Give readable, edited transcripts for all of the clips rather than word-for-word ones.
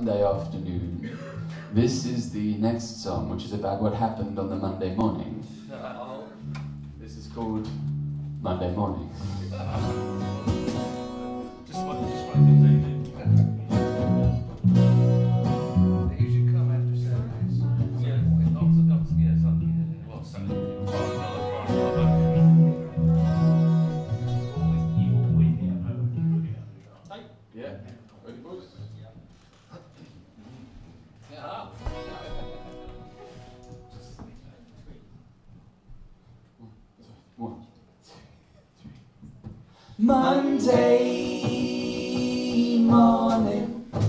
Monday afternoon. This is the next song, which is about what happened on the Monday morning. This is called Monday Morning. Just one thing they do. They usually come after Saturdays. Yeah, not Sunday. Well, Sunday. Yeah. Ready, boys? Yeah. One, two, three. Monday morning,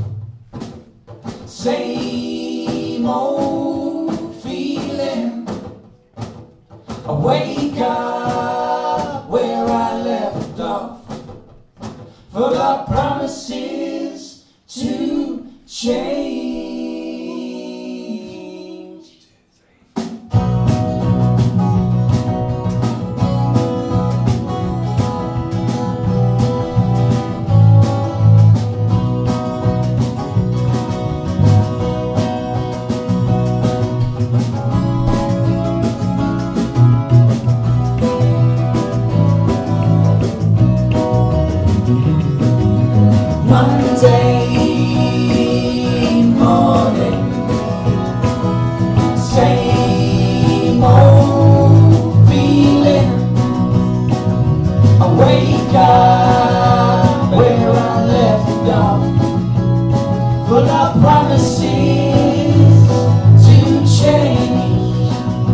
same old feeling. I wake up where I left off, full of promises to change. Monday morning, same old feeling. I wake up where I left off, full of promises to change.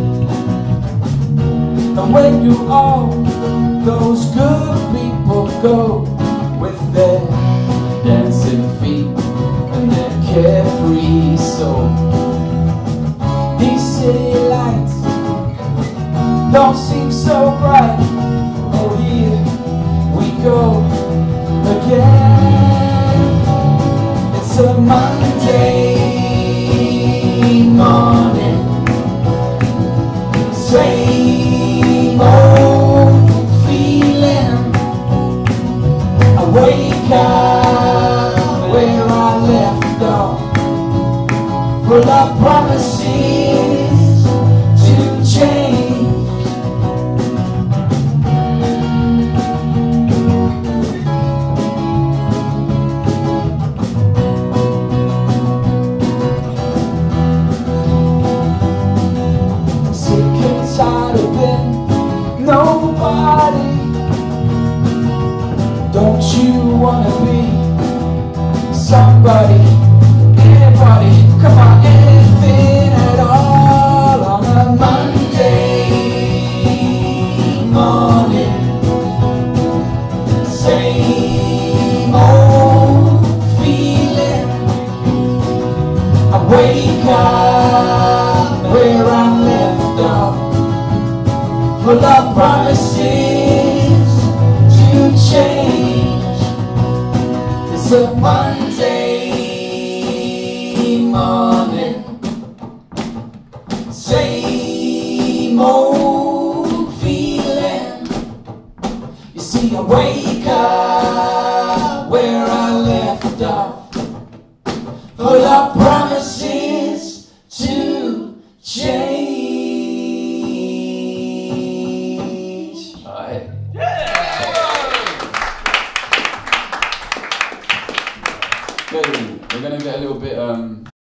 And where do all those good people go with their dancing feet and their carefree soul? These city lights don't seem so bright. Oh, here we go again. It's a Monday morning, same old feeling. I wake up where I left off, full of promises to change. Sick and tired of being nobody. Don't you wanna be somebody, anybody, come on, anything at all on a Monday morning, same old feeling. I wake up where I left off, full of promises to change. It's a Monday morning, same old feeling. You see, I wake up where I left off, full of promises to change. All right. Good. We're gonna get a little bit